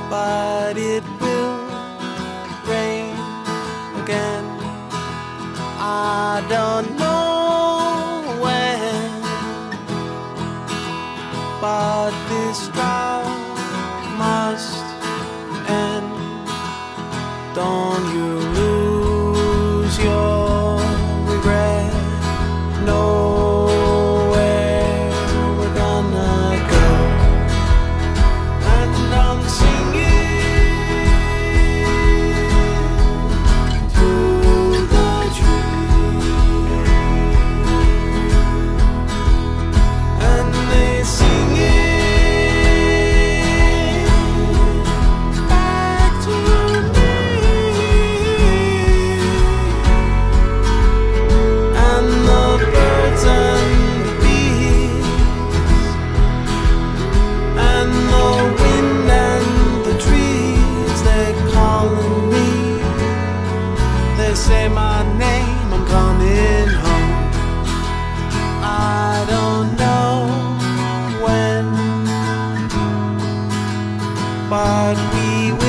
but it will rain again. I don't know when, but this drought must end. Don't you lose your regret. Nowhere we're gonna go. And I'm singing to the trees, and they sing it back to me. And the birds and the bees and the wind and the trees, they're calling me. They say my name, I'm coming home. I don't know when, but we will.